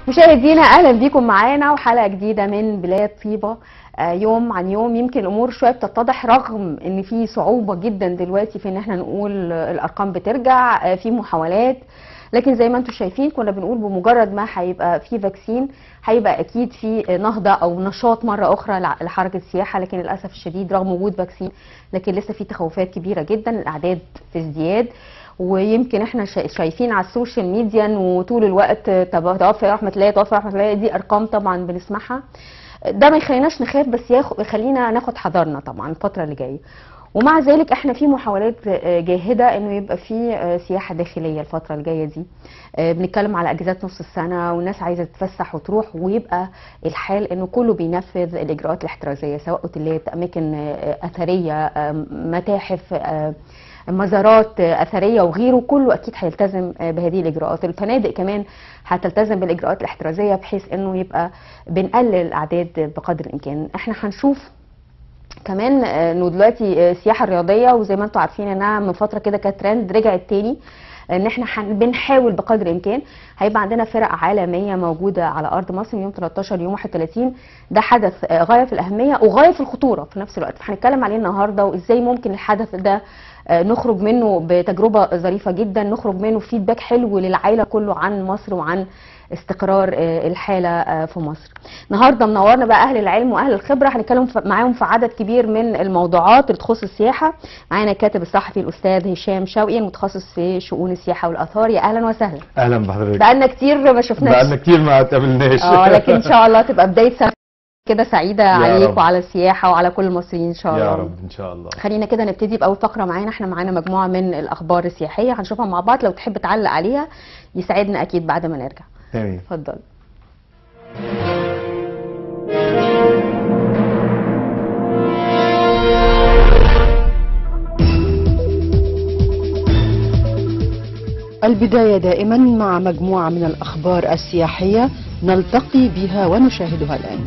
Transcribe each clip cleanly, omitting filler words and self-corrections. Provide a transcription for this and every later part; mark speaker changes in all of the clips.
Speaker 1: مشاهدينا اهلا بيكم معانا وحلقه جديده من بلاد طيبه. يوم عن يوم يمكن الامور شويه بتتضح رغم ان في صعوبه جدا دلوقتي في ان احنا نقول الارقام بترجع، في محاولات، لكن زي ما انتم شايفين كنا بنقول بمجرد ما هيبقى في فاكسين هيبقى اكيد في نهضه او نشاط مره اخرى لحركه السياحه. لكن للاسف الشديد رغم وجود فاكسين لكن لسه في تخوفات كبيره جدا، الاعداد في ازدياد. ويمكن احنا شايفين على السوشيال ميديا وطول الوقت توفى رحمه الله توفى رحمه الله، دي ارقام طبعا بنسمعها. ده ما يخليناش نخاف بس يخلينا ناخد حذرنا طبعا الفتره اللي جايه. ومع ذلك احنا في محاولات جاهده انه يبقى في سياحه داخليه الفتره الجايه دي. بنتكلم على اجازات نص السنه والناس عايزه تتفسح وتروح، ويبقى الحال انه كله بينفذ الاجراءات الاحترازيه، سواء اوتيلات، اماكن اثريه، متاحف، مزارات اثريه وغيره، كله اكيد هيلتزم بهذه الاجراءات. الفنادق كمان هتلتزم بالاجراءات الاحترازيه بحيث انه يبقى بنقلل الاعداد بقدر الامكان. احنا هنشوف كمان انه دلوقتي السياحه الرياضيه، وزي ما انتم عارفين انها من فتره كده كانت ترند، رجعت تاني، ان احنا بنحاول بقدر الامكان. هيبقى عندنا فرق عالميه موجوده على ارض مصر من يوم 13 يوم 31. ده حدث غايه في الاهميه وغايه في الخطوره في نفس الوقت، فهنتكلم عليه النهارده وازاي ممكن الحدث ده نخرج منه بتجربه ظريفه جدا، نخرج منه فيدباك حلو للعائله كله عن مصر وعن استقرار الحاله في مصر. النهارده منورنا بقى اهل العلم واهل الخبره، هنتكلم معاهم في عدد كبير من الموضوعات اللي تخص السياحه. معانا الكاتب الصحفي الاستاذ هشام شوقي المتخصص في شؤون السياحه والاثار. يا اهلا وسهلا.
Speaker 2: اهلا بحضرتك.
Speaker 1: بقالنا كتير ما شفناش،
Speaker 2: بقالنا كتير ما اتقابلناش.
Speaker 1: لكن ان شاء الله تبقى بدايه سنه كده سعيده عليك وعلى السياحه وعلى كل المصريين ان شاء الله.
Speaker 2: يا رب ان شاء الله.
Speaker 1: خلينا كده نبتدي باول فقره معانا. احنا معانا مجموعه من الاخبار السياحيه هنشوفها مع بعض، لو تحب تعلق عليها يساعدنا اكيد بعد ما نرجع.
Speaker 2: تمام،
Speaker 1: اتفضل.
Speaker 3: البداية دائما مع مجموعة من الأخبار السياحية نلتقي بها ونشاهدها الآن.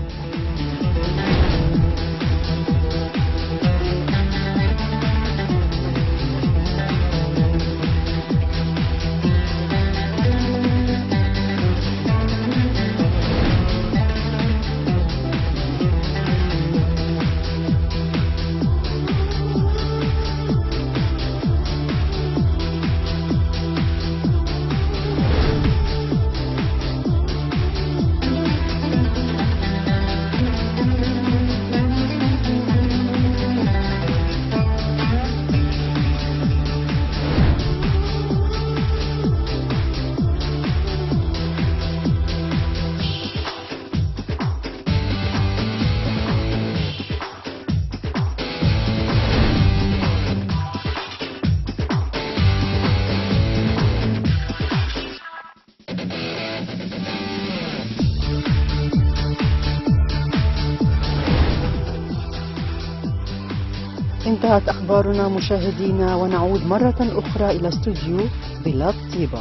Speaker 3: انتهت أخبارنا مشاهدينا، ونعود مرة أخرى إلى استوديو بلاد طيبة.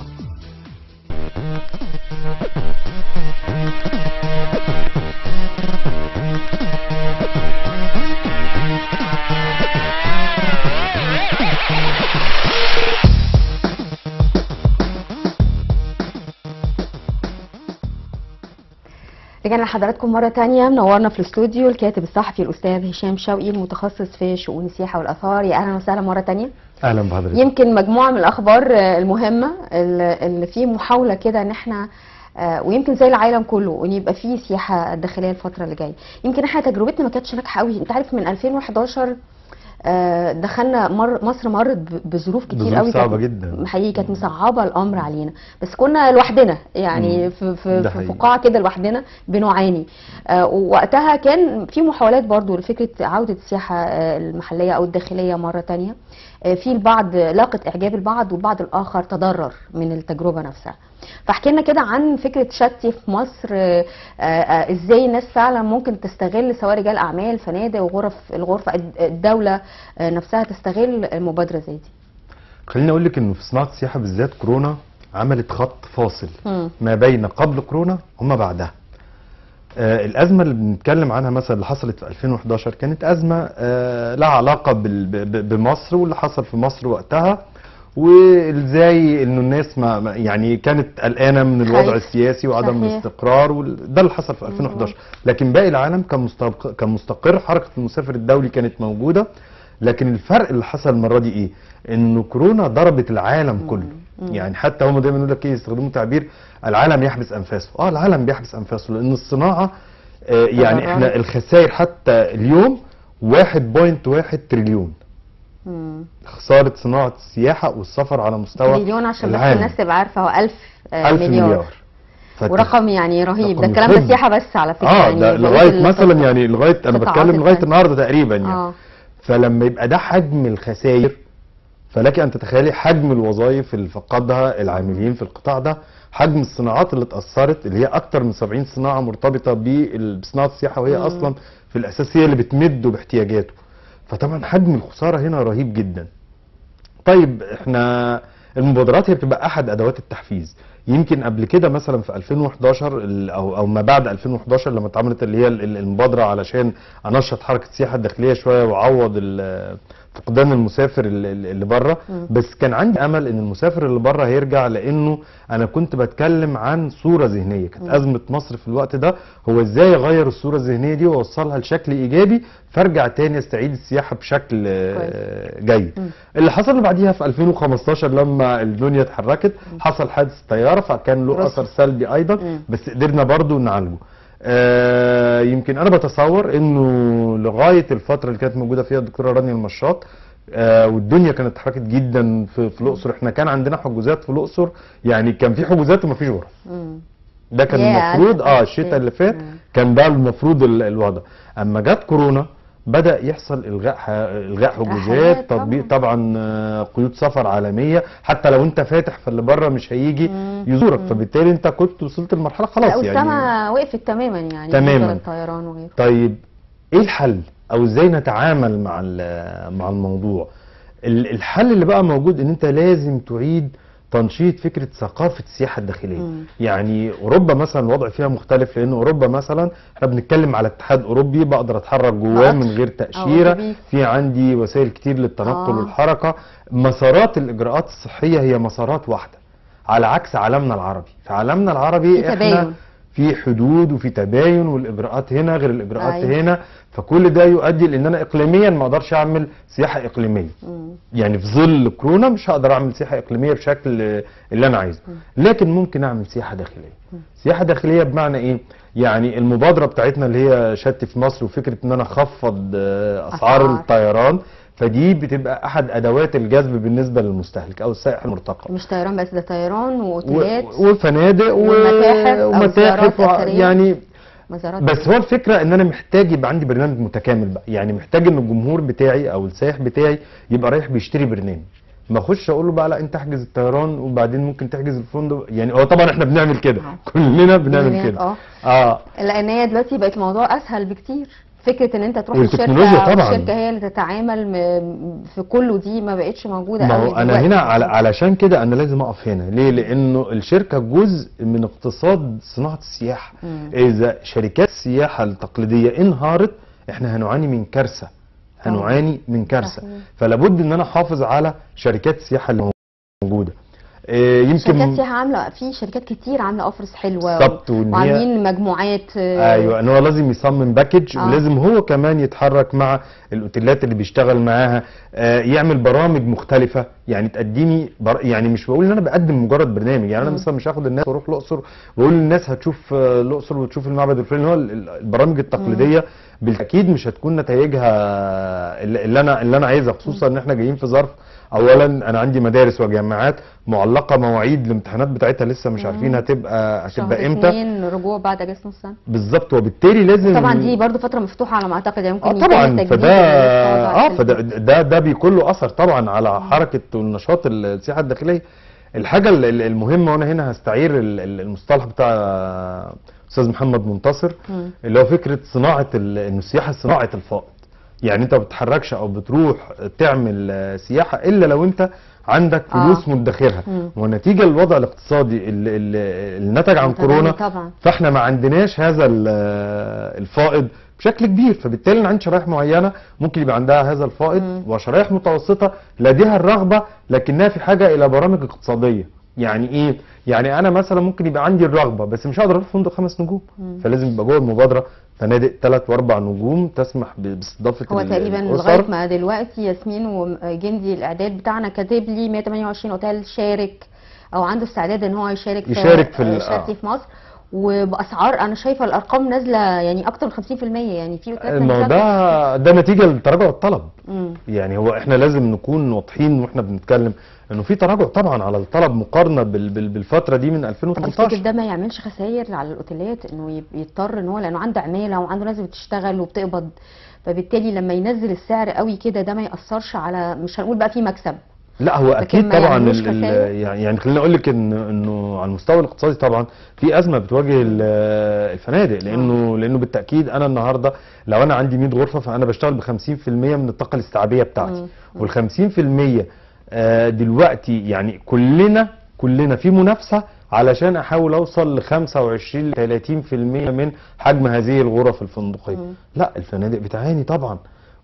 Speaker 1: رجعنا لحضراتكم مرة تانية. منورنا في الاستوديو الكاتب الصحفي الأستاذ هشام شوقي المتخصص في شؤون السياحة والآثار. يا أهلا وسهلا مرة تانية.
Speaker 2: اهلا بحضرتك.
Speaker 1: يمكن مجموعة من الأخبار المهمة اللي فيه محاولة كده إن احنا ويمكن زي العالم كله ان يبقى فيه سياحة داخلية الفترة اللي جاية. يمكن احنا تجربتنا ما كانتش ناجحة قوي، انت عارف من 2011 دخلنا مصر مرت بظروف كتير قوي
Speaker 2: صعبه جدا
Speaker 1: حقيقي، كانت مصعبه الامر علينا، بس كنا لوحدنا يعني في فقاعه كده لوحدنا بنعاني. ووقتها كان في محاولات برضو لفكره عوده السياحه المحليه او الداخليه مره تانية. في البعض لاقت اعجاب البعض والبعض الاخر تضرر من التجربه نفسها. فاحكي لنا كده عن فكره شتي في مصر، ازاي الناس فعلا ممكن تستغل، سواء رجال اعمال، فنادق، الغرفه الدوله نفسها تستغل المبادره زي دي.
Speaker 2: خليني اقول لك انه في صناعه السياحه بالذات كورونا عملت خط فاصل ما بين قبل كورونا وما بعدها. الازمه اللي بنتكلم عنها مثلا اللي حصلت في 2011 كانت ازمه لها علاقه بمصر واللي حصل في مصر وقتها، وازاي انه الناس ما يعني كانت قلقانه من الوضع
Speaker 1: خايف.
Speaker 2: السياسي وعدم
Speaker 1: صحيح.
Speaker 2: الاستقرار، ده اللي حصل في 2011. لكن باقي العالم كان مستقر، حركه المسافر الدولي كانت موجوده. لكن الفرق اللي حصل المره دي ايه؟ انه كورونا ضربت العالم كله. يعني حتى هم دايما يقول لك ايه، يستخدموا تعبير العالم يحبس انفاسه. العالم بيحبس انفاسه لان الصناعه يعني احنا الخسائر حتى اليوم 1.1 تريليون خساره صناعه السياحه والسفر على مستوى
Speaker 1: تريليون عشان بس
Speaker 2: العالم.
Speaker 1: الناس تبقى عارفه، هو
Speaker 2: 1000 مليار.
Speaker 1: ورقم يعني رهيب. ده
Speaker 2: رقم
Speaker 1: الكلام ده
Speaker 2: يخض.
Speaker 1: سياحه بس على فكره.
Speaker 2: ده
Speaker 1: يعني
Speaker 2: لغايه مثلا يعني لغايه انا بتكلم لغايه النهارده تقريبا يعني. فلما يبقى ده حجم الخسائر، فلك ان تتخيلي حجم الوظائف اللي فقدها العاملين في القطاع ده، حجم الصناعات اللي اتاثرت، اللي هي اكتر من 70 صناعه مرتبطه بصناعه السياحه، وهي اصلا في الاساس هي اللي بتمده باحتياجاته. فطبعا حجم الخساره هنا رهيب جدا. طيب احنا المبادرات هي بتبقى احد ادوات التحفيز. يمكن قبل كده مثلا في 2011 او ما بعد 2011 لما اتعملت اللي هي المبادره علشان انشط حركه السياحه الداخليه شويه واعوض فقدان المسافر اللي بره. بس كان عندي امل ان المسافر اللي بره هيرجع، لانه انا كنت بتكلم عن صوره ذهنيه. كانت ازمه مصر في الوقت ده هو ازاي اغير الصوره الذهنيه دي واوصلها لشكل ايجابي، فارجع تاني استعيد السياحه بشكل جيد. اللي حصل بعديها في 2015 لما الدنيا اتحركت حصل حادث طياره، فكان له اثر سلبي ايضا، بس قدرنا برضو نعالجه. يمكن انا بتصور انه لغايه الفتره اللي كانت موجوده فيها الدكتوره رانيا المشاط والدنيا كانت اتحركت جدا في الاقصر. احنا كان عندنا حجوزات في الاقصر، يعني كان في حجوزات وما فيش غرف. ده كان المفروض الشتاء اللي فات كان ده المفروض الوضع. اما جت كورونا بدأ يحصل الغاء حجوزات، تطبيق طبعا قيود سفر عالميه، حتى لو انت فاتح فاللي بره مش هيجي يزورك، فبالتالي انت كنت وصلت لمرحله خلاص يعني
Speaker 1: السماء وقفت تماما يعني
Speaker 2: تماما
Speaker 1: الطيران وغيره.
Speaker 2: طيب ايه الحل او ازاي نتعامل مع الموضوع؟ الحل اللي بقى موجود ان انت لازم تعيد تنشيط فكره ثقافه السياحه الداخليه. يعني اوروبا مثلا الوضع فيها مختلف، لان اوروبا مثلا احنا بنتكلم على اتحاد اوروبي بقدر اتحرك جواه من غير تاشيره، في عندي وسائل كتير للتنقل والحركه، مسارات الاجراءات الصحيه هي مسارات واحده، على عكس عالمنا العربي. في عالمنا العربي احنا في حدود وفي تباين، والاجراءات هنا غير الاجراءات هنا، فكل ده يؤدي لان انا اقليميا ما اقدرش اعمل سياحه اقليميه. يعني في ظل كورونا مش هقدر اعمل سياحه اقليميه بشكل اللي انا عايزه، لكن ممكن اعمل سياحه داخليه. سياحه داخليه بمعنى ايه؟ يعني المبادره بتاعتنا اللي هي شت في مصر، وفكره ان انا اخفض اسعار الطيران، فدي بتبقى احد ادوات الجذب بالنسبه للمستهلك او السائح المرتقب.
Speaker 1: مش طيران بس، ده طيران واوتيلات
Speaker 2: وفنادق ومتاحف يعني. بس هو الفكره ان انا محتاج يبقى عندي برنامج متكامل بقى. يعني محتاج ان الجمهور بتاعي او السائح بتاعي يبقى رايح بيشتري برنامج، ما اخش اقول له بقى لا انت احجز الطيران وبعدين ممكن تحجز الفندق. يعني هو طبعا احنا بنعمل كده، كلنا بنعمل كده.
Speaker 1: لان هي دلوقتي بقت الموضوع اسهل بكتير. فكره ان انت تروح الشركه والشركه هي اللي تتعامل في كله، دي ما بقتش موجوده قوي.
Speaker 2: ما هو انا هنا علشان كده انا لازم اقف هنا. ليه؟ لانه الشركه جزء من اقتصاد صناعه السياحه. اذا شركات السياحه التقليديه انهارت احنا هنعاني من كارثه، فلا بد ان انا احافظ على شركات السياحه اللي موجوده.
Speaker 1: يمكن شركات سياحه عامله، في شركات كتير عامله اوفرز حلوه وعاملين مجموعات.
Speaker 2: ايوه، ان هو لازم يصمم باكج ولازم هو كمان يتحرك مع الاوتيلات اللي بيشتغل معاها، يعمل برامج مختلفه. يعني تقدمي يعني مش بقول ان انا بقدم مجرد برنامج. يعني انا مثلا مش هاخد الناس واروح الاقصر واقول للناس هتشوف الاقصر وتشوف المعبد الفلاني. هو البرامج التقليديه بالتاكيد مش هتكون نتائجها اللي انا عايزها، خصوصا ان احنا جايين في ظرف. اولا انا عندي مدارس وجامعات معلقه مواعيد الامتحانات بتاعتها لسه مش عارفين هتبقى امتى.
Speaker 1: شهر رجوع بعد اجازه نص سنه
Speaker 2: بالظبط، وبالتالي لازم
Speaker 1: طبعا دي برضو فتره مفتوحه على ما اعتقد. يعني ممكن
Speaker 2: طبعا فده بيكون له اثر طبعا على حركه والنشاط السياحه الداخليه. الحاجه المهمه، وانا هنا هستعير المصطلح بتاع استاذ محمد منتصر اللي هو فكره صناعه ان السياحه صناعه الفائض. يعني انت ما بتتحركش او بتروح تعمل سياحه الا لو انت عندك فلوس مدخرها، ونتيجه الوضع الاقتصادي اللي نتج عن كورونا
Speaker 1: طبعا.
Speaker 2: فاحنا ما عندناش هذا الفائض بشكل كبير. فبالتالي انا عندي شرايح معينه ممكن يبقى عندها هذا الفائض، وشرايح متوسطه لديها الرغبه لكنها في حاجه الى برامج اقتصاديه. يعني ايه؟ يعني انا مثلا ممكن يبقى عندي الرغبه بس مش هقدر اروح فندق 5 نجوم، فلازم يبقى جوه المبادره فنادق 3 و4 نجوم تسمح باستضافه
Speaker 1: هو تقريبا لغايه ما دلوقتي ياسمين وجندي الاعداد بتاعنا كاتب لي 128 اوتيل شارك او عنده استعداد ان هو يشارك في مصر، وباسعار انا شايفه الارقام نازله يعني اكتر من 50%. يعني في
Speaker 2: ده نتيجه لتراجع الطلب. يعني هو احنا لازم نكون واضحين واحنا بنتكلم انه في تراجع طبعا على الطلب مقارنه بالفتره دي من 2018.
Speaker 1: ده ما يعملش خسائر على الاوتيلات انه يضطر ان هو لانه عنده عماله وعنده ناس بتشتغل وبتقبض، فبالتالي لما ينزل السعر قوي كده ده ما ياثرش على، مش هنقول بقى في مكسب.
Speaker 2: لا هو اكيد طبعا يعني خليني اقول لك انه على المستوى الاقتصادي طبعا في ازمه بتواجه الفنادق، لانه بالتاكيد انا النهارده لو انا عندي 100 غرفه فانا بشتغل ب 50% من الطاقه الاستيعابيه بتاعتي، وال 50% دلوقتي يعني كلنا في منافسه علشان احاول اوصل ل 25 ل 30% من حجم هذه الغرف الفندقيه. لا الفنادق بتعاني طبعا،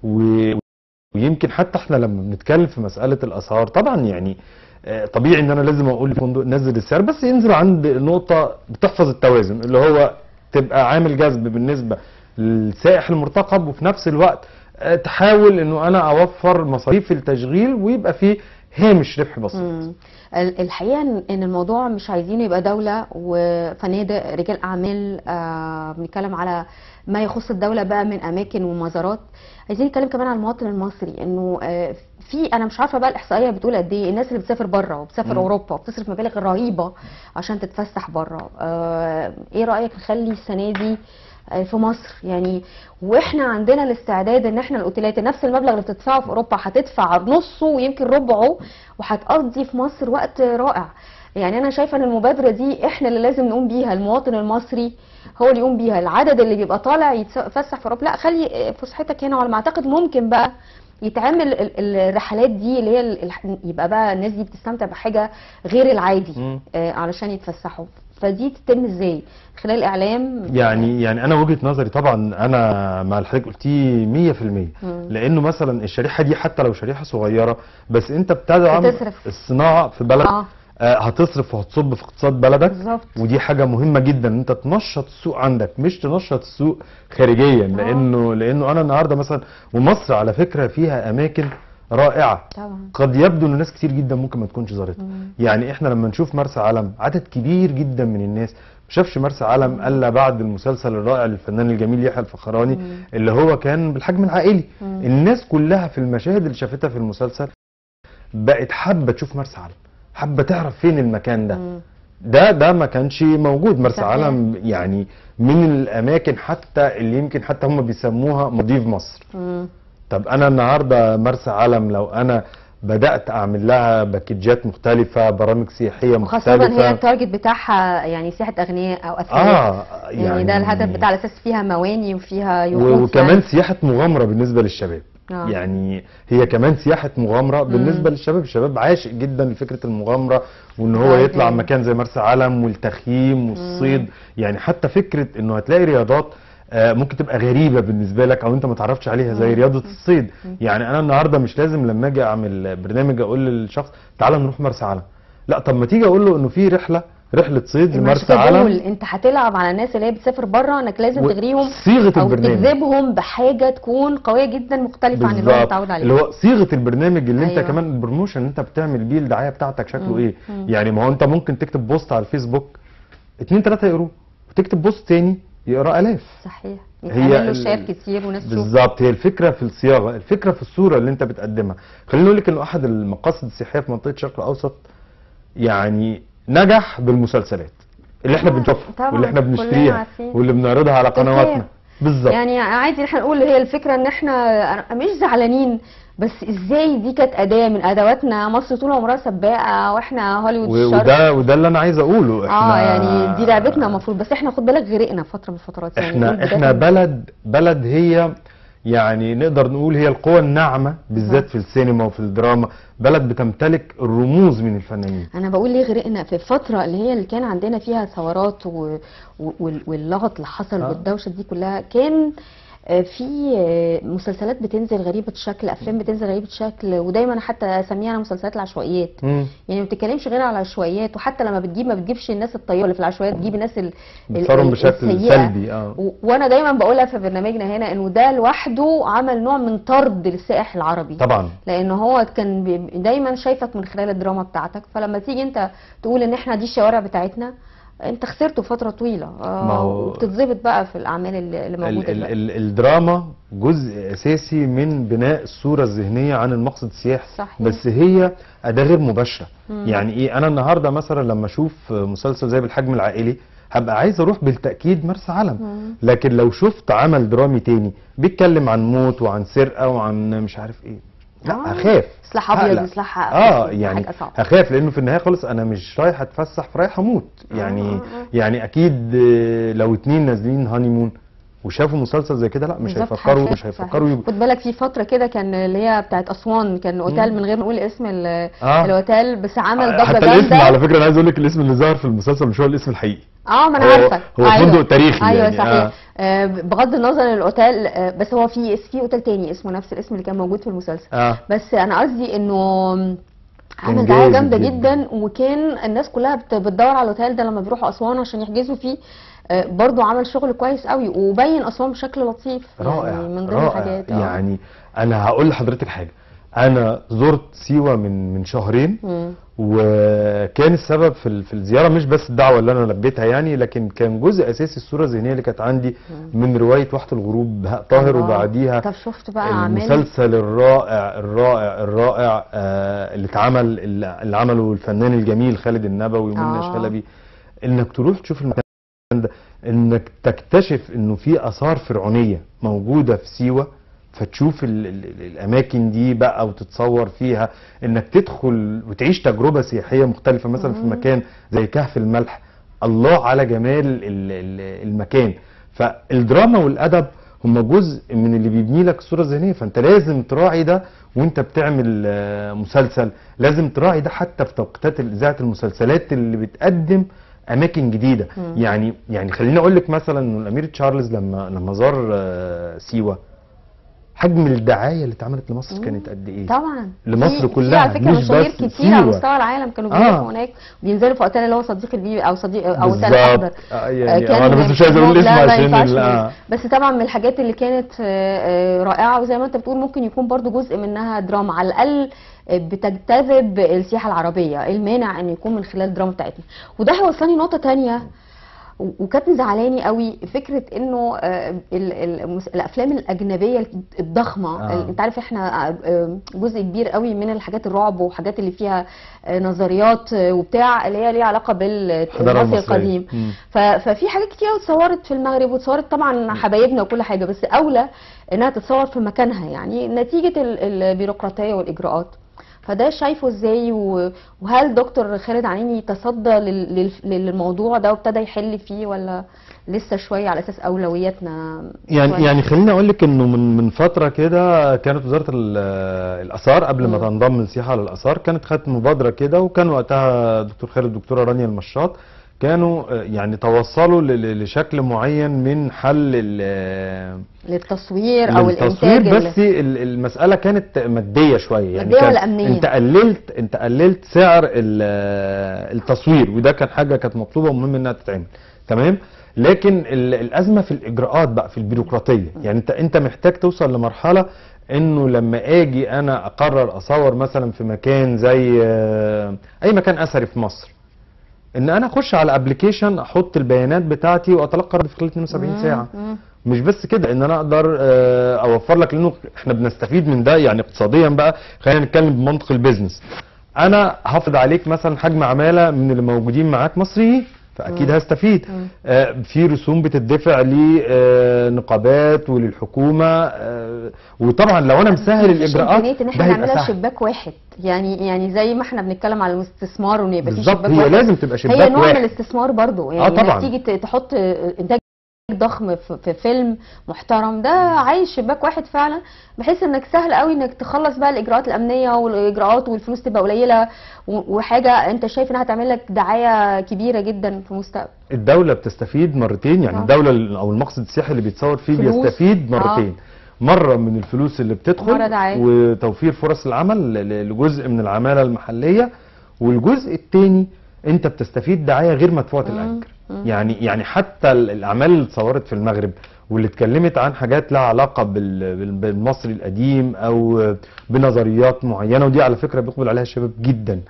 Speaker 2: ويمكن حتى احنا لما بنتكلم في مساله الاسعار طبعا يعني طبيعي ان انا لازم اقول للفندق نزل السعر، بس ينزل عند نقطه بتحفظ التوازن اللي هو تبقى عامل جذب بالنسبه للسائح المرتقب، وفي نفس الوقت تحاول انه انا اوفر مصاريف التشغيل ويبقى فيه هامش ربح بسيط.
Speaker 1: الحقيقه ان الموضوع مش عايزينه يبقى دوله وفنادق رجال اعمال، بنتكلم على ما يخص الدوله بقى من اماكن ومزارات. عايزين نتكلم كمان على المواطن المصري، انه في انا مش عارفه بقى الاحصائيه بتقول قد ايه الناس اللي بتسافر بره وبتسافر اوروبا وبتصرف مبالغ رهيبه عشان تتفسح بره. ايه رايك نخلي السنه دي في مصر يعني، واحنا عندنا الاستعداد ان احنا الاوتيلات نفس المبلغ اللي بتدفعه في اوروبا هتدفع نصه ويمكن ربعه وهتقضي في مصر وقت رائع. يعني انا شايفه ان المبادره دي احنا اللي لازم نقوم بيها، المواطن المصري هو اللي يقوم بيها. العدد اللي بيبقى طالع يتفسح في اوروبا لا، خلي فسحتك هنا. وعلى ما اعتقد ممكن بقى يتعمل الرحلات دي اللي هي يبقى بقى الناس دي بتستمتع بحاجه غير العادي علشان يتفسحوا. فدي تتم ازاي؟ خلال الاعلام؟
Speaker 2: يعني انا وجهه نظري طبعا انا مع اللي حضرتك قلتيه 100%، لانه مثلا الشريحه دي حتى لو شريحه صغيره بس انت بتدعم الصناعه في بلد، هتصرف وهتصب في اقتصاد بلدك بالزبط. ودي حاجه مهمه جدا ان انت تنشط السوق عندك مش تنشط السوق خارجيا، لانه انا النهارده مثلا، ومصر على فكره فيها اماكن رائعه طبعا قد يبدو ان ناس كتير جدا ممكن ما تكونش زارتها. يعني احنا لما نشوف مرسى علم عدد كبير جدا من الناس ما شافش مرسى علم الا بعد المسلسل الرائع للفنان الجميل يحيى الفخراني اللي هو كان بالحجم العائلي. الناس كلها في المشاهد اللي شافتها في المسلسل بقت حابه تشوف مرسى علم، حابه تعرف فين المكان ده ما كانش موجود. مرسى علم يعني من الاماكن حتى اللي يمكن حتى هم بيسموها مضيف مصر. طب انا النهارده مرسى علم لو انا بدات اعمل لها باكيجات مختلفه، برامج سياحيه مختلفه،
Speaker 1: وخاصه هي التارجت بتاعها يعني سياحه اغنياء او اثرياء، يعني ده الهدف بتاع الاساس، فيها مواني وفيها يخوت
Speaker 2: وكمان يعني سياحه مغامره بالنسبه للشباب. يعني هي كمان سياحه مغامره بالنسبه للشباب. الشباب عاشق جدا لفكره المغامره وان هو يطلع مكان زي مرسى علم والتخييم والصيد. يعني حتى فكره انه هتلاقي رياضات ممكن تبقى غريبه بالنسبه لك او انت ما تعرفش عليها زي رياضه الصيد. يعني انا النهارده مش لازم لما اجي اعمل برنامج اقول للشخص تعالى نروح مرسى علم، لا طب ما تيجي اقول له انه في رحله صيد لمرسى علم.
Speaker 1: انت هتلعب على الناس اللي هي بتسافر بره، انك لازم تغريهم
Speaker 2: صيغه
Speaker 1: او
Speaker 2: البرنامج
Speaker 1: تجذبهم بحاجه تكون قويه جدا مختلفه عن اللي هو متعود عليه،
Speaker 2: اللي هو صيغه البرنامج اللي انت كمان البروموشن اللي انت بتعمل بيه الدعايه بتاعتك شكله ايه. يعني ما هو انت ممكن تكتب بوست على الفيسبوك 2 3 يقروه، وتكتب بوست تاني يقرا الاف.
Speaker 1: صحيح، يتعمل له شير كتير وناس تشوف.
Speaker 2: بالظبط، هي الفكره في الصياغه، الفكره في الصوره اللي انت بتقدمها. خليني اقول لك انه احد المقاصد السياحيه في منطقه الشرق الاوسط يعني نجح بالمسلسلات اللي احنا بنشوفها واللي احنا بنشتريها واللي بنعرضها على قنواتنا. بالظبط،
Speaker 1: يعني عادي احنا نقول هي الفكره ان احنا مش زعلانين، بس ازاي دي كانت اداه من ادواتنا. مصر طول عمرها سباقه واحنا هوليوود الشرق،
Speaker 2: وده اللي انا عايز اقوله. احنا
Speaker 1: يعني دي لعبتنا المفروض، بس احنا خد بالك غرقنا فتره من الفترات.
Speaker 2: يعني احنا بلد هي يعني نقدر نقول هي القوى الناعمه بالذات في السينما وفي الدراما، بلد بتمتلك الرموز من الفنانين.
Speaker 1: انا بقول ليه غرقنا في الفتره اللي كان عندنا فيها ثورات واللغط اللي حصل والدوشه دي كلها. كان في مسلسلات بتنزل غريبه الشكل، افلام بتنزل غريبه الشكل، ودايما حتى اسميها انا مسلسلات العشوائيات. يعني ما بتتكلمش غير على العشوائيات، وحتى لما بتجيب ما بتجيبش الناس الطيبه اللي في العشوائيات، تجيب الناس
Speaker 2: بتصورهم بشكل سلبي.
Speaker 1: وانا دايما بقولها في برنامجنا هنا انه ده لوحده عمل نوع من طرد للسائح العربي
Speaker 2: طبعا،
Speaker 1: لان هو كان دايما شايفك من خلال الدراما بتاعتك، فلما تيجي انت تقول ان احنا دي الشوارع بتاعتنا انت خسرته فتره طويله. وبتتظبط بقى في الاعمال اللي موجوده دلوقتي.
Speaker 2: الدراما جزء اساسي من بناء الصوره الذهنيه عن المقصد السياحي،
Speaker 1: صحيح.
Speaker 2: بس هي اداه غير مباشره. يعني ايه، انا النهارده مثلا لما اشوف مسلسل زي بالحجم العائلي هبقى عايز اروح بالتاكيد مرسى علم، لكن لو شفت عمل درامي تاني بيتكلم عن موت وعن سرقه وعن مش عارف ايه، لا هخاف.
Speaker 1: سلاح ابيض وسلاح
Speaker 2: يعني هخاف، لانه في النهايه خالص انا مش رايح اتفسح، رايح اموت. يعني اكيد لو اتنين نازلين هانيمون وشافوا مسلسل زي كده لا مش هيفكروا
Speaker 1: خد بالك في فتره كده كان اللي هي بتاعت اسوان، كان اوتيل من غير ما نقول اسم الاوتيل، بس عمل ضجه
Speaker 2: حتى الاسم على فكره انا عايز اقول لك الاسم اللي ظهر في المسلسل مش هو الاسم الحقيقي.
Speaker 1: ما انا عارفه
Speaker 2: هو فندق تاريخي.
Speaker 1: ايوه يعني صحيح. بغض النظر عن الاوتيل، بس هو في اوتيل تاني اسمه نفس الاسم اللي كان موجود في المسلسل. بس انا قصدي انه عمل دعايه جامده جدا، وكان الناس كلها بتدور على الاوتيل ده لما بيروحوا اسوان عشان يحجزوا فيه. برضو عمل شغل كويس قوي وبين اسوان بشكل لطيف.
Speaker 2: رائع
Speaker 1: يعني من ضمن الحاجات.
Speaker 2: يعني انا هقول لحضرتك حاجه، انا زرت سيوه من شهرين، وكان السبب في الزياره مش بس الدعوه اللي انا لبيتها يعني، لكن كان جزء اساسي الصوره الذهنيه اللي كانت عندي من روايه وحده الغروب بهاء طاهر، وبعديها
Speaker 1: طب شفت بقى
Speaker 2: المسلسل الرائع اللي عمله الفنان الجميل خالد النبوي ومنى شلبي. انك تروح تشوف المكان ده، انك تكتشف انه في اثار فرعونيه موجوده في سيوه، فتشوف الاماكن دي بقى وتتصور فيها، انك تدخل وتعيش تجربه سياحيه مختلفه مثلا في مكان زي كهف الملح. الله على جمال المكان. فالدراما والادب هم جزء من اللي بيبني لك الصوره الذهنيه، فانت لازم تراعي ده وانت بتعمل مسلسل، لازم تراعي ده حتى في توقيتات اذاعه المسلسلات اللي بتقدم اماكن جديده. يعني خليني اقول لك مثلا انه الامير تشارلز لما زار سيوه، حجم الدعايه اللي اتعملت لمصر كانت قد ايه؟
Speaker 1: طبعا
Speaker 2: لمصر كلها،
Speaker 1: على فكره مشاهير كتير على مستوى العالم كانوا بيروحوا هناك، بينزلوا في اوتيل اللي هو صديق البيبي او اوتيل اخضر.
Speaker 2: يعني انا بس مش عايز اقول الاسم عشان
Speaker 1: بس طبعا من الحاجات اللي كانت رائعه، وزي ما انت بتقول ممكن يكون برضو جزء منها دراما، على الاقل بتجتذب السياحه العربيه. المانع ان يكون من خلال الدراما بتاعتنا. وده هيوصلني نقطه ثانيه وكانت مزعلاني قوي، فكره انه الافلام الاجنبيه الضخمه. انت عارف احنا جزء كبير قوي من الحاجات الرعب وحاجات اللي فيها نظريات وبتاع اللي هي ليها علاقه بالمصري القديم. ففي حاجات كتير اتصورت في المغرب، واتصورت طبعا حبايبنا وكل حاجه، بس اولى انها تتصور في مكانها يعني نتيجه البيروقراطيه والاجراءات. فده شايفه ازاي، وهل دكتور خالد عنيني تصدى للموضوع ده وابتدى يحل فيه، ولا لسه شويه على اساس اولوياتنا؟
Speaker 2: يعني خليني اقول لك انه من فتره كده كانت وزاره الاثار قبل ما تنضم السياحه للاثار كانت خدت مبادره كده، وكان وقتها دكتور خالد والدكتوره رانيا المشاط كانوا يعني توصلوا لشكل معين من حل
Speaker 1: للتصوير او الانتاج.
Speaker 2: بس المساله كانت ماديه شويه، يعني
Speaker 1: ماديه ولا امنيه؟
Speaker 2: انت قللت سعر التصوير، وده كان حاجه كانت مطلوبه ومهم انها تتعمل، تمام. لكن الازمه في الاجراءات بقى، في البيروقراطيه. يعني انت محتاج توصل لمرحله انه لما اجي انا اقرر اصور مثلا في مكان زي اي مكان اثري في مصر، ان انا اخش على ابلكيشن احط البيانات بتاعتي واتلقى رد في خلال 72 ساعه. مش بس كده، ان انا اقدر اوفر لك، لانه احنا بنستفيد من ده يعني اقتصاديا بقى. خلينا نتكلم بمنطق البيزنس. انا هفرض عليك مثلا حجم عماله من اللي موجودين معاك مصريين، فاكيد هستفيد. في رسوم بتدفع لنقابات وللحكومه، وطبعا لو انا مسهل الاجراءات
Speaker 1: ان احنا نعملها شباك واحد. يعني زي ما احنا بنتكلم على الاستثمار وان يبقى في شباك واحد،
Speaker 2: هي لازم تبقى شباك واحد.
Speaker 1: هي نوع من الاستثمار برضو. يعني
Speaker 2: طبعا
Speaker 1: تيجي تحط انتاج ضخم في فيلم محترم، ده عايز شباك واحد فعلا، بحيث انك سهل قوي انك تخلص بقى الاجراءات الامنيه والاجراءات والفلوس تبقى قليله، وحاجه انت شايف انها هتعمل لك دعايه كبيره جدا في المستقبل.
Speaker 2: الدوله بتستفيد مرتين، يعني الدوله او المقصد السياحي اللي بيتصور فيه بيستفيد مرتين. مرة من الفلوس اللي بتدخل وتوفير فرص العمل لجزء من العمالة المحلية، والجزء الثاني انت بتستفيد دعاية غير مدفوعة الاجر. يعني حتى الاعمال اللي اتصورت في المغرب واللي اتكلمت عن حاجات لها علاقة بالمصري القديم او بنظريات معينة، ودي على فكرة بيقبل عليها الشباب جدا،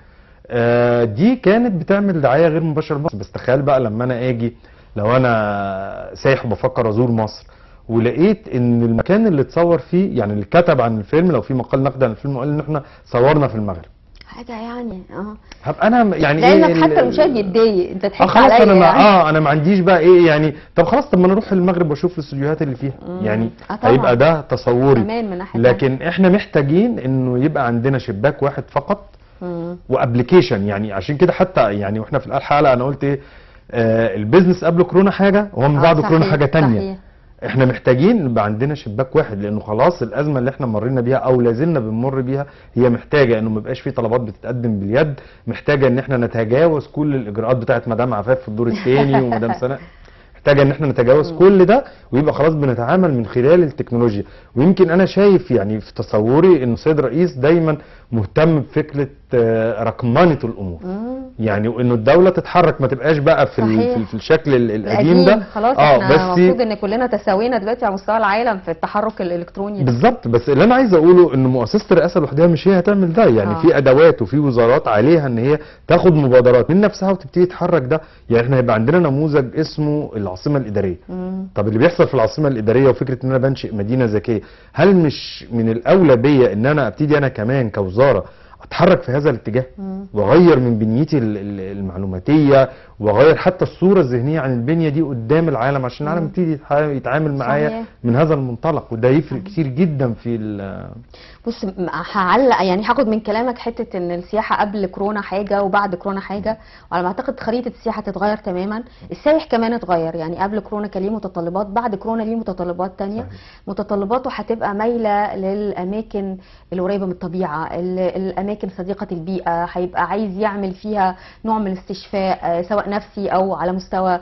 Speaker 2: دي كانت بتعمل دعاية غير مباشرة لمصر. بس تخيل بقى لما انا اجي، لو انا سايح بفكر ازور مصر ولقيت ان المكان اللي اتصور فيه، يعني اللي كتب عن الفيلم، لو في مقال نقد عن الفيلم وقال ان احنا صورنا في المغرب،
Speaker 1: حاجه يعني
Speaker 2: هبقى انا يعني
Speaker 1: لانك حتى المشاهد يتضايق، انت تحس
Speaker 2: خلاص
Speaker 1: عليا
Speaker 2: انا
Speaker 1: يعني.
Speaker 2: انا ما عنديش بقى ايه يعني، طب خلاص، طب ما انا اروح المغرب واشوف الاستوديوهات اللي فيها يعني هيبقى ده تصوري.
Speaker 1: من ناحية
Speaker 2: لكن احنا محتاجين انه يبقى عندنا شباك واحد فقط وابلكيشن. يعني عشان كده حتى يعني واحنا في الحلقه انا قلت ايه، البيزنس قبل كورونا حاجه ومن بعد كورونا حاجه ثانيه. صحيح. احنا محتاجين يبقى عندنا شباك واحد، لانه خلاص الازمه اللي احنا مرينا بيها او لازلنا بنمر بيها هي محتاجه انه ما يبقاش في طلبات بتتقدم باليد، محتاجه ان احنا نتجاوز كل الاجراءات بتاعت مدام عفاف في الدور الثاني ومدام سناء، محتاجه ان احنا نتجاوز كل ده ويبقى خلاص بنتعامل من خلال التكنولوجيا. ويمكن انا شايف يعني في تصوري ان السيد الرئيس دايما مهتم بفكره رقمنه الامور، يعني وانه الدوله تتحرك، ما تبقاش بقى في الشكل القديم ده.
Speaker 1: خلاص احنا المفروض ان كلنا تساوينا دلوقتي على مستوى العالم في التحرك الالكتروني
Speaker 2: بالظبط. بس اللي انا عايز اقوله ان مؤسسه الرئاسه لوحدها مش هي هتعمل ده، يعني في ادوات وفي وزارات عليها ان هي تاخد مبادرات من نفسها وتبتدي تحرك ده. يعني احنا هيبقى عندنا نموذج اسمه العاصمه الاداريه. طب اللي بيحصل في العاصمه الاداريه وفكره ان انا بنشئ مدينه ذكيه، هل مش من الاولى بيا ان انا ابتدي انا كمان كوزاره اتحرك في هذا الاتجاه واغير من بنيتي المعلوماتيه واغير حتى الصوره الذهنيه عن البنيه دي قدام العالم، عشان العالم يبتدي يتعامل معايا من هذا المنطلق، وده يفرق كتير جدا في
Speaker 1: بص هعلق يعني هاخد من كلامك حته ان السياحه قبل كورونا حاجه وبعد كورونا حاجه، وعلى ما اعتقد خريطه السياحه تتغير تماما. السائح كمان اتغير، يعني قبل كورونا كان ليه متطلبات، بعد كورونا ليه متطلبات ثانيه. متطلباته هتبقى مايله للاماكن القريبه من الطبيعه، الاماكن صديقه البيئه، هيبقى عايز يعمل فيها نوع من الاستشفاء سواء نفسي او على مستوى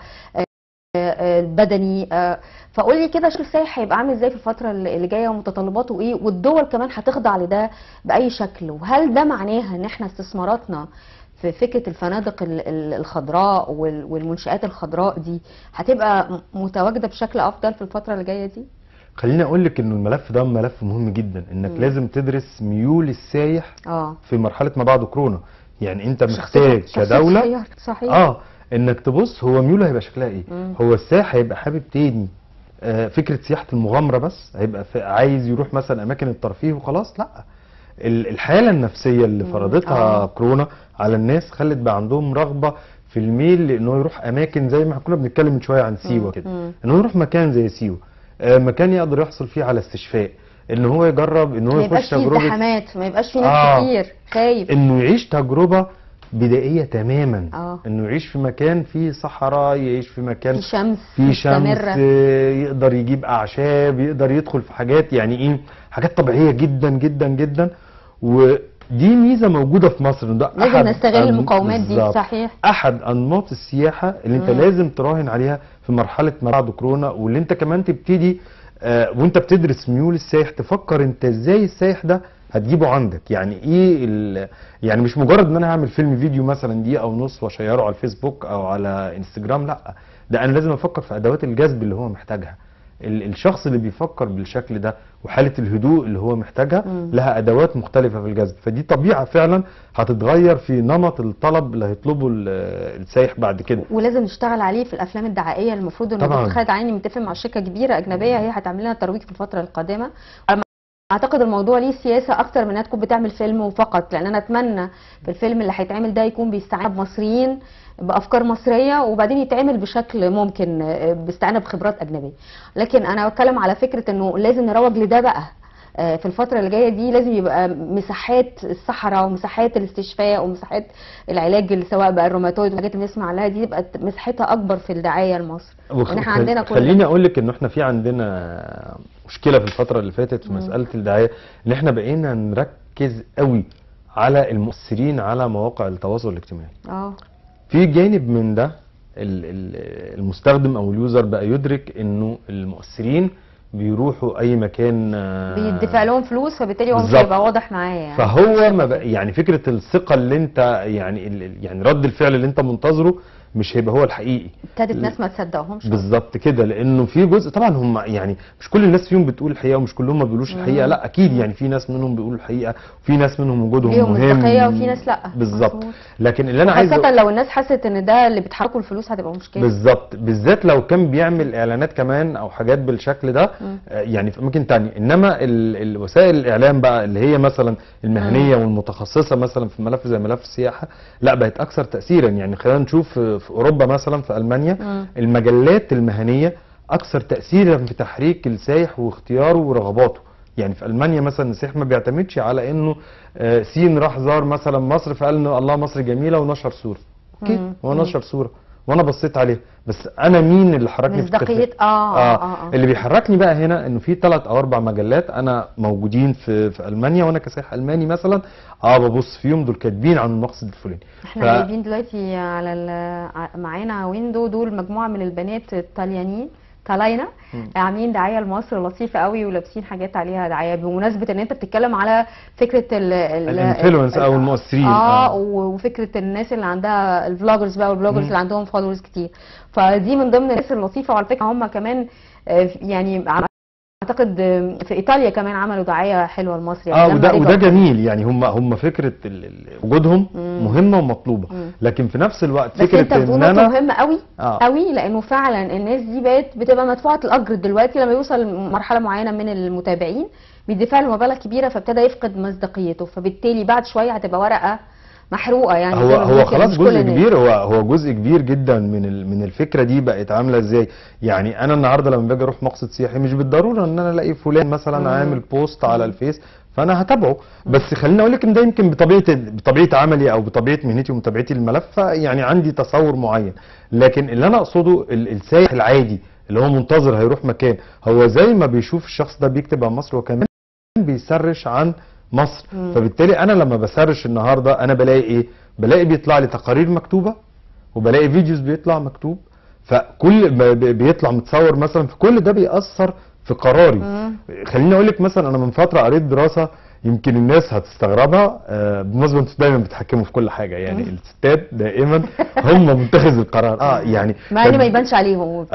Speaker 1: بدني. فقول لي كده، شو السائح هيبقى عامل ازاي في الفتره اللي جايه ومتطلباته ايه، والدول كمان هتخضع لده باي شكل؟ وهل ده معناها ان احنا استثماراتنا في فكره الفنادق الخضراء والمنشآت الخضراء دي هتبقى متواجده بشكل افضل في الفتره اللي جايه دي؟
Speaker 2: خليني اقول لك انه الملف ده ملف مهم جدا، انك لازم تدرس ميول السايح في مرحله ما بعد كورونا. يعني انت محتاج كدوله
Speaker 1: صحيح.
Speaker 2: انك تبص هو ميوله هيبقى شكلها ايه. هو السائح هيبقى حابب تاني فكره سياحه المغامره بس، هيبقى عايز يروح مثلا اماكن الترفيه وخلاص؟ لا، الحاله النفسيه اللي فرضتها كورونا على الناس خلت بقى عندهم رغبه في الميل لانه يروح اماكن زي ما كنا بنتكلم من شويه عن سيوه كده، انه يروح مكان زي سيوه، مكان يقدر يحصل فيه على استشفاء، ان هو يجرب ان هو يخش تجربه،
Speaker 1: ما يبقاش فيه زحمات، ما يبقاش فيه ناس كتير، خايف
Speaker 2: انه يعيش تجربه بدائيه تماما. انه يعيش في مكان فيه صحراء، يعيش في مكان
Speaker 1: فيه شمس
Speaker 2: يقدر يجيب اعشاب، يقدر يدخل في حاجات يعني ايه، حاجات طبيعيه جدا جدا جدا. ودي ميزه موجوده في مصر، ده
Speaker 1: لازم نستغل المقومات دي. صحيح،
Speaker 2: احد انماط السياحه اللي انت لازم تراهن عليها في مرحله ما بعد كورونا، واللي انت كمان تبتدي وانت بتدرس ميول السائح تفكر انت ازاي السائح ده هتجيبه عندك. يعني ايه يعني مش مجرد ان انا هعمل فيلم فيديو مثلا دقيقه او نص واشيره على الفيسبوك او على انستجرام، لا، ده انا لازم افكر في ادوات الجذب اللي هو محتاجها. الشخص اللي بيفكر بالشكل ده وحاله الهدوء اللي هو محتاجها لها ادوات مختلفه في الجذب، فدي طبيعه فعلا هتتغير في نمط الطلب اللي هيطلبه السائح بعد كده.
Speaker 1: ولازم نشتغل عليه في الافلام الدعائيه. المفروض ان الدكتور خالد عيني متفق مع شركه كبيره اجنبيه هي هتعمل لنا ترويج في الفتره القادمه. اعتقد الموضوع ليه سياسه اكتر من انها تكون بتعمل فيلم فقط، لان انا اتمنى في الفيلم اللي هيتعمل ده يكون بيستعان بمصريين بافكار مصريه، وبعدين يتعمل بشكل ممكن باستعانه بخبرات اجنبيه. لكن انا بتكلم على فكره انه لازم نروج لده بقى، في الفتره اللي جايه دي لازم يبقى مساحات الصحراء ومساحات الاستشفاء ومساحات العلاج سواء بقى الروماتويد والحاجات اللي بنسمع عليها دي تبقى مساحتها اكبر في الدعايه لمصر. يعني احنا عندنا
Speaker 2: خليني اقول لك ان احنا في عندنا مشكله في الفتره اللي فاتت في مساله الدعايه، ان احنا بقينا نركز قوي على المؤثرين على مواقع التواصل الاجتماعي. في جانب من ده المستخدم او اليوزر بقى يدرك انه المؤثرين بيروحوا اي مكان
Speaker 1: بيدفع لهم فلوس، فبالتالي هو مش هيبقى واضح معايا يعني.
Speaker 2: فهو ما بقى يعني فكره الثقه اللي انت يعني رد الفعل اللي انت منتظره مش هيبقى هو الحقيقي.
Speaker 1: ابتدت ناس ما تصدقهمش
Speaker 2: بالظبط كده، لانه في جزء طبعا هم يعني مش كل الناس فيهم بتقول الحقيقه ومش كلهم ما بيقولوش الحقيقه، لا اكيد يعني في ناس منهم بيقولوا الحقيقه وفي ناس منهم وجودهم مهم
Speaker 1: وفي ناس لا.
Speaker 2: بالظبط. لكن اللي انا عايز
Speaker 1: خاصه لو الناس حست ان ده اللي بيتحركوا الفلوس هتبقى مشكله.
Speaker 2: بالظبط، بالذات لو كان بيعمل اعلانات كمان او حاجات بالشكل ده يعني في اماكن ثانيه. انما وسائل الاعلام بقى اللي هي مثلا المهنيه والمتخصصه مثلا في ملف زي ملف السياحه لا بقت اكثر تاثيرا. يعني خلينا نشوف في اوروبا مثلا في المانيا المجلات المهنيه اكثر تاثيرا في تحريك السائح واختياره ورغباته. يعني في المانيا مثلا السائح ما بيعتمدش على انه سين راح زار مثلا مصر فقال انه الله مصر جميله ونشر صوره. اوكي هو نشر صوره وانا بصيت عليه، بس انا مين اللي حركني في
Speaker 1: مصداقيه
Speaker 2: اللي بيحركني بقى هنا انه في 3 أو 4 مجلات انا موجودين في المانيا وانا كسائح الماني مثلا ببص فيهم دول كاتبين عن المقصد الفلاني.
Speaker 1: احنا جايبين دلوقتي على معانا ويندو دول مجموعه من البنات الطليانيين طالعين عاملين دعايه لمصر لطيفه قوي ولابسين حاجات عليها دعايه بمناسبه ان انت بتتكلم على فكره
Speaker 2: الانفلونس او المؤثرين
Speaker 1: وفكره الناس اللي عندها الفلوجرز بقى والبلوجرز اللي عندهم فولورز كتير. فدي من ضمن الناس اللطيفه، وعلى فكره هم كمان يعني اعتقد في ايطاليا كمان عملوا دعايه حلوه لمصر يعني.
Speaker 2: وده جميل يعني هم فكره وجودهم مهمه ومطلوبه، لكن في نفس الوقت فكره
Speaker 1: بس انت بتقول مهمه قوي قوي لانه فعلا الناس دي بتبقى مدفوعه الاجر دلوقتي لما يوصل مرحله معينه من المتابعين بيدفع له مبالغ كبيره فابتدى يفقد مصداقيته، فبالتالي بعد شويه هتبقى ورقه محروقه يعني.
Speaker 2: هو خلاص جزء كبير، هو جزء كبير جدا من الفكره دي بقت عامله ازاي. يعني انا النهارده لما باجي اروح مقصد سياحي مش بالضروره ان انا الاقي فلان مثلا عامل بوست على الفيس فانا هتابعه، بس خليني اقول لك ان ده يمكن بطبيعه عملي او بطبيعه مهنتي ومتابعتي للملف يعني عندي تصور معين. لكن اللي انا اقصده السائح العادي اللي هو منتظر هيروح مكان، هو زي ما بيشوف الشخص ده بيكتب عن مصر وكمان بيسرش عن مصر. فبالتالي انا لما بسرش النهارده انا بلاقي ايه؟ بلاقي بيطلع لي تقارير مكتوبه وبلاقي فيديوز بيطلع بيطلع بيطلع متصور مثلا، فكل ده بيأثر في قراري. خليني اقول لك مثلا انا من فتره قريت دراسه يمكن الناس هتستغربها، بالمناسبه انتوا دايما بتتحكموا في كل حاجه يعني الستات دائما هم منتخذ القرار يعني
Speaker 1: مع ان ما يبانش عليهم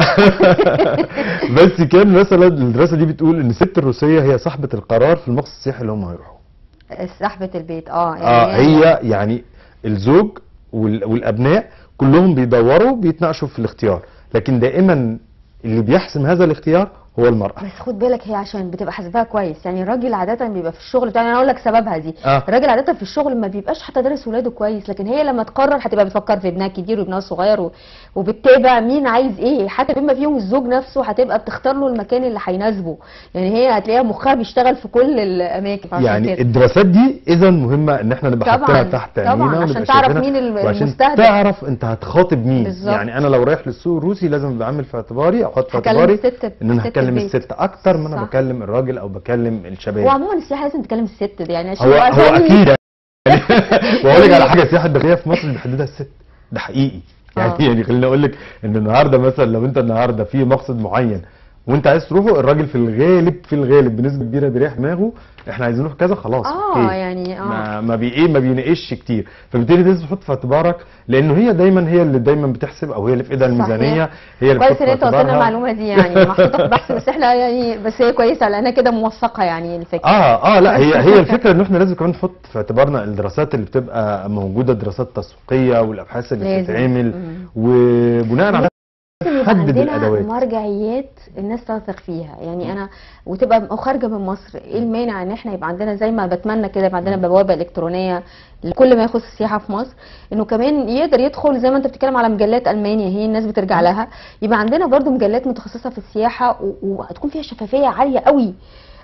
Speaker 2: بس كان مثلا الدراسه دي بتقول ان الست الروسيه هي صاحبه القرار في المقصد السياحي اللي هم هيروحوا.
Speaker 1: صاحبه البيت
Speaker 2: هي يعني الزوج والابناء كلهم بيدوروا بيتناقشوا في الاختيار، لكن دائما اللي بيحسم هذا الاختيار هو المرأة.
Speaker 1: بس خد بالك هي عشان بتبقى حاسباها كويس، يعني الراجل عادة بيبقى في الشغل بتاعي انا اقول لك سببها دي. الراجل عادة في الشغل ما بيبقاش حتى دارس ولاده كويس، لكن هي لما تقرر هتبقى بتفكر في ابنها الكبير وابنها الصغير وبتتابع مين عايز ايه، حتى بما فيهم الزوج نفسه هتبقى بتختار له المكان اللي هيناسبه، يعني هي هتلاقيها مخها بيشتغل في كل الاماكن.
Speaker 2: يعني كده الدراسات دي اذا مهمة ان احنا نبقى حاطينها تحت عينينا
Speaker 1: عشان تعرف مين المستهدف،
Speaker 2: عشان تعرف انت هتخاطب مين
Speaker 1: بالزبط.
Speaker 2: يعني انا لو رايح للسوق الروسي لازم ابقى عامل في اعتباري احط في اعتباري ان انا هكلم الست اكتر ما انا بكلم الراجل او بكلم الشباب.
Speaker 1: وعموما السياحه لازم تكلم الست دي يعني عشان
Speaker 2: هو اكيد يعني واقول لك على حاجه، السياحه الداخليه في مصر بيحددها الست، ده حقيقي يعني خليني اقول لك ان النهارده مثلا لو انت النهارده في مقصد معين وانت عايز تروحه، الراجل في الغالب بنسبه كبيره بيريح دماغه احنا عايزين نروح كذا خلاص
Speaker 1: يعني
Speaker 2: ما بيناقش كتير. فبالتالي لازم تحط في اعتبارك لانه هي اللي دايما بتحسب او هي اللي في ايدها الميزانيه، هي اللي
Speaker 1: كويس ان انت قلت لنا المعلومه دي يعني محطوطه في بحث، بس احنا يعني بس هي كويسه لانها كده موثقه يعني الفكره.
Speaker 2: لا هي الفكره ان احنا لازم كمان نحط في اعتبارنا الدراسات اللي بتبقى موجوده، دراسات تسويقيه والابحاث اللي بتتعمل، وبناء على
Speaker 1: حدد الادوات مرجعيات الناس تثق فيها يعني انا وتبقى خارجه من مصر. ايه المانع ان احنا يبقى عندنا زي ما بتمنى كده يبقى عندنا بوابه الكترونيه لكل ما يخص السياحه في مصر، انه كمان يقدر يدخل زي ما انت بتتكلم على مجلات المانيا هي الناس بترجع لها، يبقى عندنا برضو مجلات متخصصه في السياحه وهتكون فيها شفافيه عاليه قوي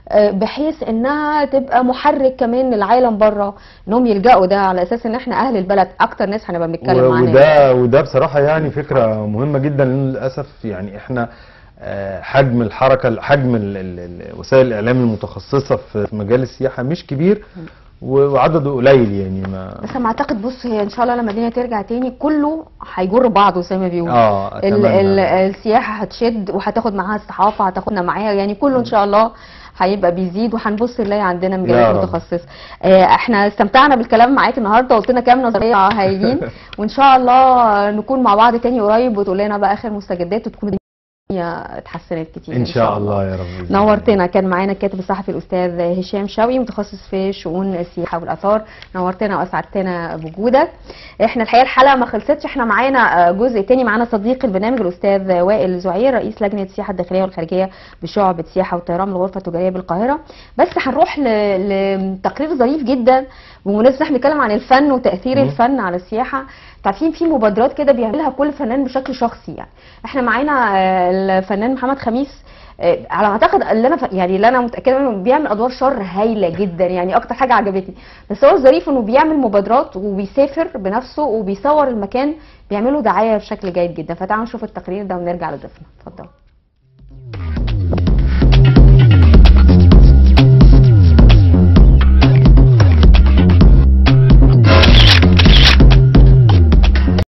Speaker 1: بحيث انها تبقى محرك كمان للعالم بره انهم يلجأوا ده، على اساس ان احنا اهل البلد اكتر ناس هنبقى بنتكلم عنها.
Speaker 2: وده بصراحه يعني فكره مهمه جدا، لان للاسف يعني احنا حجم الحركه، حجم وسائل الاعلام المتخصصه في مجال السياحه مش كبير وعدده قليل يعني. ما
Speaker 1: بس انا اعتقد بص، هي ان شاء الله لما الدنيا ترجع تاني كله هيجر بعضه زي ما بيقولوا. السياحه هتشد وهتاخد معاها الصحافه، هتاخدنا معاها، يعني كله ان شاء الله هيبقى بيزيد، وهنبص نلاقي عندنا مجالات متخصصه. احنا استمتعنا بالكلام معاك النهارده، قلت لنا كام نظريه هايلين، وان شاء الله نكون مع بعض تاني قريب وتقول لنا بقى اخر مستجدات، وتكون الدنيا اتحسنت كتير
Speaker 2: ان شاء الله يا رب.
Speaker 1: نورتنا. كان معانا الكاتب الصحفي الاستاذ هشام شوقي، متخصص في شؤون السياحه والاثار. نورتنا واسعدتنا بوجودك. احنا الحقيقه الحلقه ما خلصتش، احنا معانا جزء تاني، معانا صديق البرنامج الاستاذ وائل زعير، رئيس لجنه السياحه الداخليه والخارجيه بشعبه سياحه والطيران بالغرفه التجاريه بالقاهره. بس هنروح لتقرير ظريف جدا بمناسبه احنا بنتكلم عن الفن وتاثير الفن على السياحه. عارفين في مبادرات كده بيعملها كل فنان بشكل شخصي، يعني احنا معانا الفنان محمد خميس، على ما اعتقد اللي انا متاكده انه بيعمل ادوار شر هايله جدا، يعني اكتر حاجه عجبتني. بس هو الظريف انه بيعمل مبادرات وبيسافر بنفسه وبيصور المكان، بيعملوا دعايه بشكل جيد جدا. فتعالوا نشوف التقرير ده ونرجع لضيفنا. اتفضل.